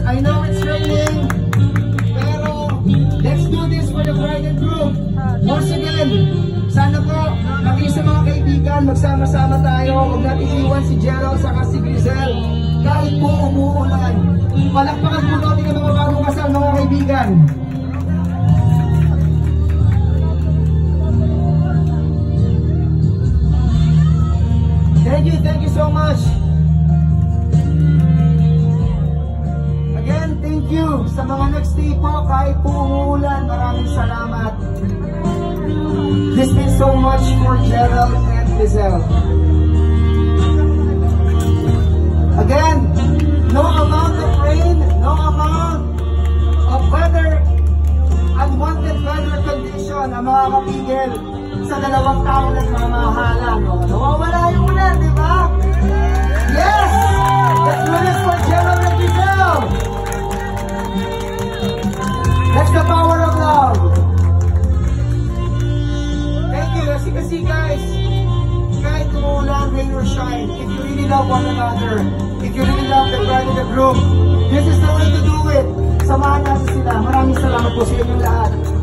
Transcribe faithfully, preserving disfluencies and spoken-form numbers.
I know it's raining, pero let's do this for the bride and groom. Once again, sana po, maging sa mga kaibigan, magsama-sama tayo. Huwag natin iwan si Gerald saka si Grisel. Kahit po umuulan. Palakpakan po natin ang mga bagong kasal, mga kaibigan. Thank you, thank you so much. Again, thank you sa mga nagstay po kahit po umuulan. Maraming salamat. This means so much for Gerald and Grisel. Again, no amount of rain, no amount of weather, unwanted weather condition ang mga kapigil sa dalawang taong nagmamahalan. Nawawala yung ulan, di ba? Yes! Let's do this for Gerald and Grisel! That's the power of love! Thank you! Kasi kasi guys, kahit umuulan, rain or shine, if you really love one another, if you really love the bride and the groom, this is the way to do it. Samahan natin sila. Maraming salamat po sa inyong lahat.